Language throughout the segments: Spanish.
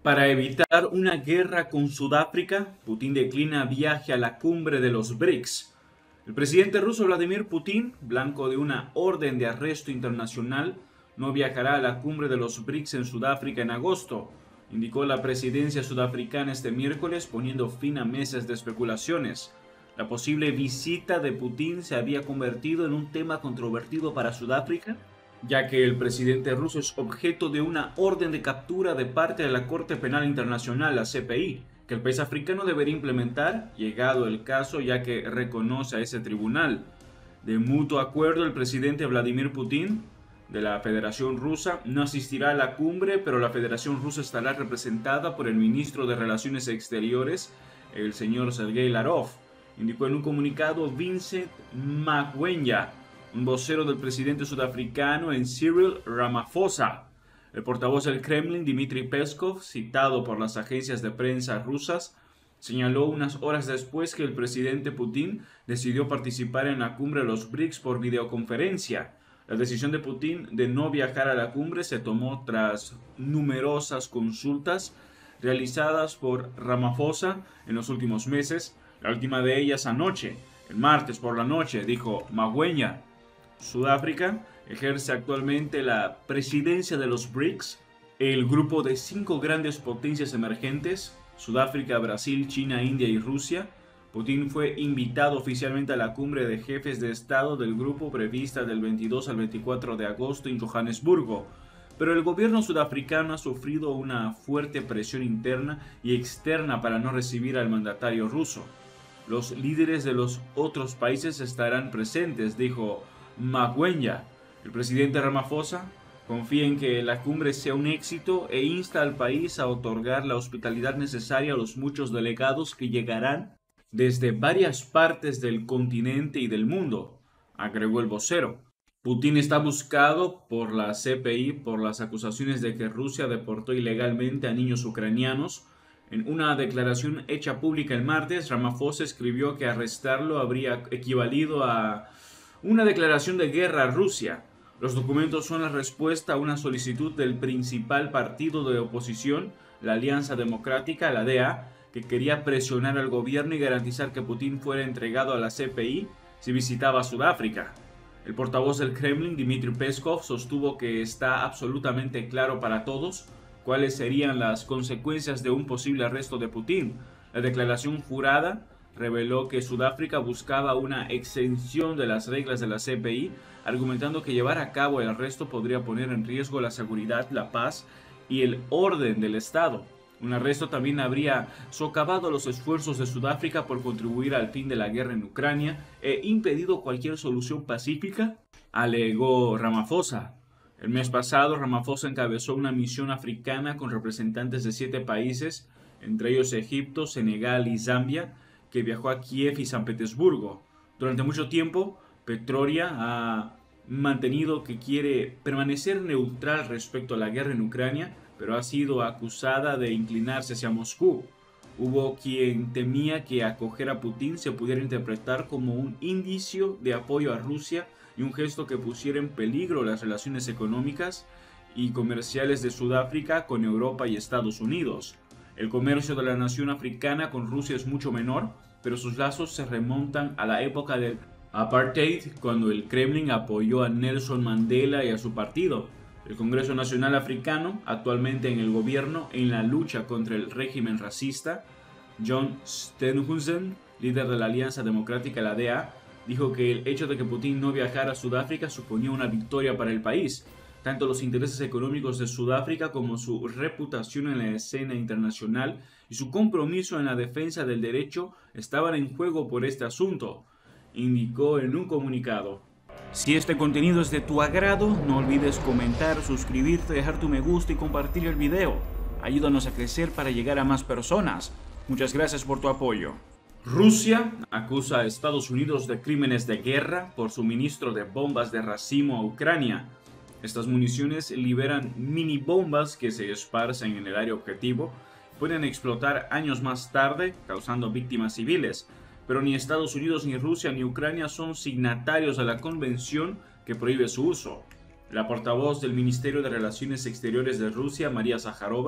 Para evitar una guerra con Sudáfrica, Putin declina viaje a la cumbre de los BRICS. El presidente ruso Vladimir Putin, blanco de una orden de arresto internacional, no viajará a la cumbre de los BRICS en Sudáfrica en agosto, indicó la presidencia sudafricana este miércoles, poniendo fin a meses de especulaciones. La posible visita de Putin se había convertido en un tema controvertido para Sudáfrica, ya que el presidente ruso es objeto de una orden de captura de parte de la Corte Penal Internacional, la CPI, que el país africano debería implementar, llegado el caso, ya que reconoce a ese tribunal. De mutuo acuerdo, el presidente Vladimir Putin de la Federación Rusa no asistirá a la cumbre, pero la Federación Rusa estará representada por el ministro de Relaciones Exteriores, el señor Sergei Lavrov, indicó en un comunicado Vincent Magwenya, un vocero del presidente sudafricano en Cyril Ramaphosa. El portavoz del Kremlin, Dmitry Peskov, citado por las agencias de prensa rusas, señaló unas horas después que el presidente Putin decidió participar en la cumbre de los BRICS por videoconferencia. La decisión de Putin de no viajar a la cumbre se tomó tras numerosas consultas realizadas por Ramaphosa en los últimos meses, la última de ellas anoche, el martes por la noche, dijo Magwenya. Sudáfrica ejerce actualmente la presidencia de los BRICS, el grupo de 5 grandes potencias emergentes, Sudáfrica, Brasil, China, India y Rusia. Putin fue invitado oficialmente a la cumbre de jefes de Estado del grupo prevista del 22 al 24 de agosto en Johannesburgo, pero el gobierno sudafricano ha sufrido una fuerte presión interna y externa para no recibir al mandatario ruso. Los líderes de los otros países estarán presentes, dijo Magwenya. El presidente Ramaphosa confía en que la cumbre sea un éxito e insta al país a otorgar la hospitalidad necesaria a los muchos delegados que llegarán desde varias partes del continente y del mundo, agregó el vocero. Putin está buscado por la CPI por las acusaciones de que Rusia deportó ilegalmente a niños ucranianos. En una declaración hecha pública el martes, Ramaphosa escribió que arrestarlo habría equivalido a una declaración de guerra a Rusia. Los documentos son la respuesta a una solicitud del principal partido de oposición, la Alianza Democrática, la DA, que quería presionar al gobierno y garantizar que Putin fuera entregado a la CPI si visitaba Sudáfrica. El portavoz del Kremlin, Dmitry Peskov, sostuvo que está absolutamente claro para todos cuáles serían las consecuencias de un posible arresto de Putin. La declaración jurada reveló que Sudáfrica buscaba una exención de las reglas de la CPI, argumentando que llevar a cabo el arresto podría poner en riesgo la seguridad, la paz y el orden del Estado. Un arresto también habría socavado los esfuerzos de Sudáfrica por contribuir al fin de la guerra en Ucrania e impedido cualquier solución pacífica, alegó Ramaphosa. El mes pasado, Ramaphosa encabezó una misión africana con representantes de 7 países, entre ellos Egipto, Senegal y Zambia, que viajó a Kiev y San Petersburgo. Durante mucho tiempo, Pretoria ha mantenido que quiere permanecer neutral respecto a la guerra en Ucrania, pero ha sido acusada de inclinarse hacia Moscú. Hubo quien temía que acoger a Putin se pudiera interpretar como un indicio de apoyo a Rusia y un gesto que pusiera en peligro las relaciones económicas y comerciales de Sudáfrica con Europa y Estados Unidos. El comercio de la nación africana con Rusia es mucho menor, pero sus lazos se remontan a la época del apartheid, cuando el Kremlin apoyó a Nelson Mandela y a su partido. El Congreso Nacional Africano, actualmente en el gobierno en la lucha contra el régimen racista, John Steenhuisen, líder de la Alianza Democrática, la DA, dijo que el hecho de que Putin no viajara a Sudáfrica suponía una victoria para el país. Tanto los intereses económicos de Sudáfrica como su reputación en la escena internacional y su compromiso en la defensa del derecho estaban en juego por este asunto, indicó en un comunicado. Si este contenido es de tu agrado, no olvides comentar, suscribirte, dejar tu me gusta y compartir el video. Ayúdanos a crecer para llegar a más personas. Muchas gracias por tu apoyo. Rusia acusa a Estados Unidos de crímenes de guerra por suministro de bombas de racimo a Ucrania. Estas municiones liberan mini bombas que se esparcen en el área objetivo, pueden explotar años más tarde, causando víctimas civiles. Pero ni Estados Unidos, ni Rusia, ni Ucrania son signatarios de la convención que prohíbe su uso. La portavoz del Ministerio de Relaciones Exteriores de Rusia, María Zakharova,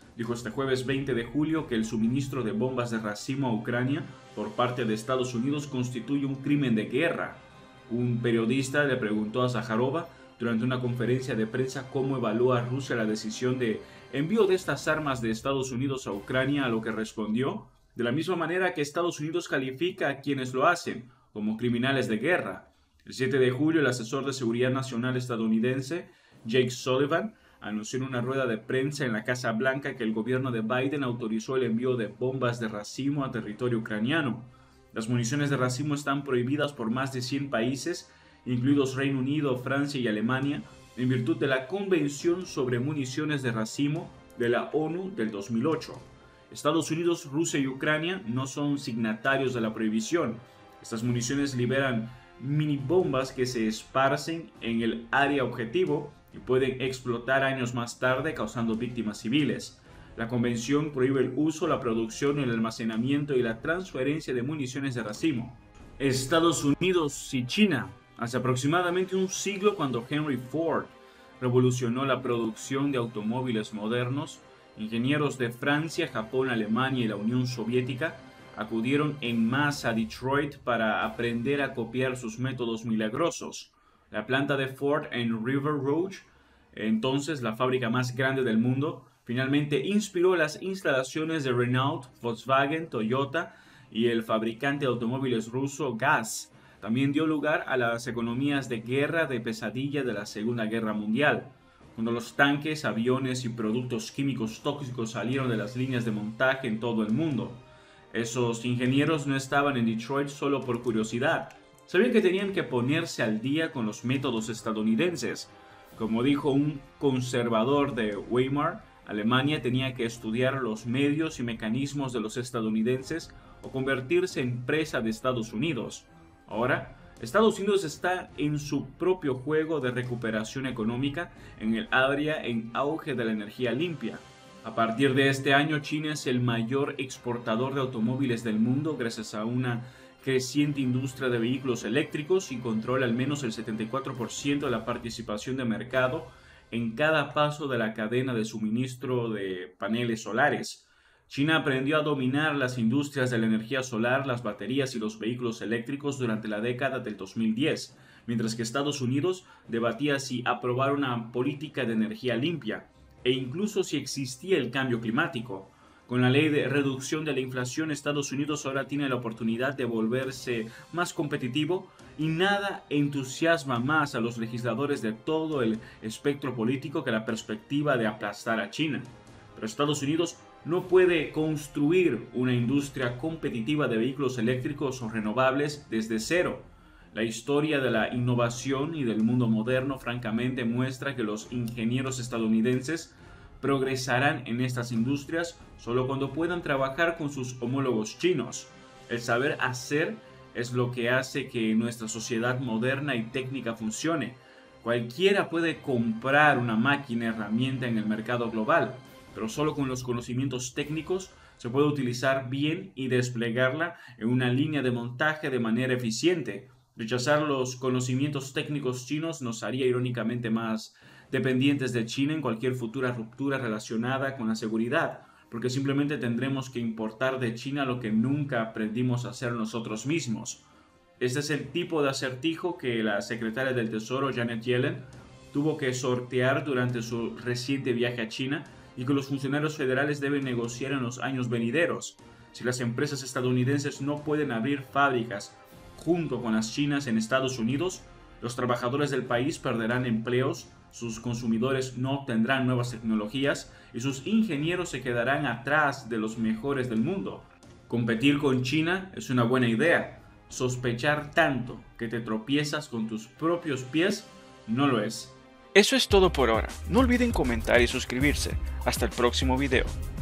dijo este jueves 20 de julio que el suministro de bombas de racimo a Ucrania por parte de Estados Unidos constituye un crimen de guerra. Un periodista le preguntó a Zaharova durante una conferencia de prensa cómo evalúa Rusia la decisión de envío de estas armas de Estados Unidos a Ucrania, a lo que respondió: de la misma manera que Estados Unidos califica a quienes lo hacen como criminales de guerra. El 7 de julio, el asesor de seguridad nacional estadounidense, Jake Sullivan, anunció en una rueda de prensa en la Casa Blanca que el gobierno de Biden autorizó el envío de bombas de racimo a territorio ucraniano. Las municiones de racimo están prohibidas por más de 100 países, incluidos Reino Unido, Francia y Alemania, en virtud de la Convención sobre Municiones de Racimo de la ONU del 2008. Estados Unidos, Rusia y Ucrania no son signatarios de la prohibición. Estas municiones liberan mini bombas que se esparcen en el área objetivo y pueden explotar años más tarde causando víctimas civiles. La convención prohíbe el uso, la producción, el almacenamiento y la transferencia de municiones de racimo. Estados Unidos y China. Hace aproximadamente un siglo, cuando Henry Ford revolucionó la producción de automóviles modernos, ingenieros de Francia, Japón, Alemania y la Unión Soviética acudieron en masa a Detroit para aprender a copiar sus métodos milagrosos. La planta de Ford en River Rouge, entonces la fábrica más grande del mundo, finalmente inspiró las instalaciones de Renault, Volkswagen, Toyota y el fabricante de automóviles ruso GAZ. También dio lugar a las economías de guerra de pesadilla de la Segunda Guerra Mundial, cuando los tanques, aviones y productos químicos tóxicos salieron de las líneas de montaje en todo el mundo. Esos ingenieros no estaban en Detroit solo por curiosidad. Sabían que tenían que ponerse al día con los métodos estadounidenses. Como dijo un conservador de Weimar, Alemania tenía que estudiar los medios y mecanismos de los estadounidenses o convertirse en presa de Estados Unidos. Ahora, Estados Unidos está en su propio juego de recuperación económica en el área en auge de la energía limpia. A partir de este año, China es el mayor exportador de automóviles del mundo gracias a una creciente industria de vehículos eléctricos y controla al menos el 74% de la participación de mercado en cada paso de la cadena de suministro de paneles solares. China aprendió a dominar las industrias de la energía solar, las baterías y los vehículos eléctricos durante la década del 2010, mientras que Estados Unidos debatía si aprobar una política de energía limpia e incluso si existía el cambio climático. Con la ley de reducción de la inflación, Estados Unidos ahora tiene la oportunidad de volverse más competitivo y nada entusiasma más a los legisladores de todo el espectro político que la perspectiva de aplastar a China. Pero Estados Unidos no puede construir una industria competitiva de vehículos eléctricos o renovables desde cero. La historia de la innovación y del mundo moderno francamente muestra que los ingenieros estadounidenses progresarán en estas industrias solo cuando puedan trabajar con sus homólogos chinos. El saber hacer es lo que hace que nuestra sociedad moderna y técnica funcione. Cualquiera puede comprar una máquina herramienta en el mercado global, pero solo con los conocimientos técnicos se puede utilizar bien y desplegarla en una línea de montaje de manera eficiente. Rechazar los conocimientos técnicos chinos nos haría irónicamente más dependientes de China en cualquier futura ruptura relacionada con la seguridad, porque simplemente tendremos que importar de China lo que nunca aprendimos a hacer nosotros mismos. Este es el tipo de acertijo que la secretaria del Tesoro, Janet Yellen, tuvo que sortear durante su reciente viaje a China y que los funcionarios federales deben negociar en los años venideros. Si las empresas estadounidenses no pueden abrir fábricas junto con las chinas en Estados Unidos, los trabajadores del país perderán empleos, sus consumidores no obtendrán nuevas tecnologías y sus ingenieros se quedarán atrás de los mejores del mundo. Competir con China es una buena idea. Sospechar tanto que te tropiezas con tus propios pies no lo es. Eso es todo por ahora. No olviden comentar y suscribirse. Hasta el próximo video.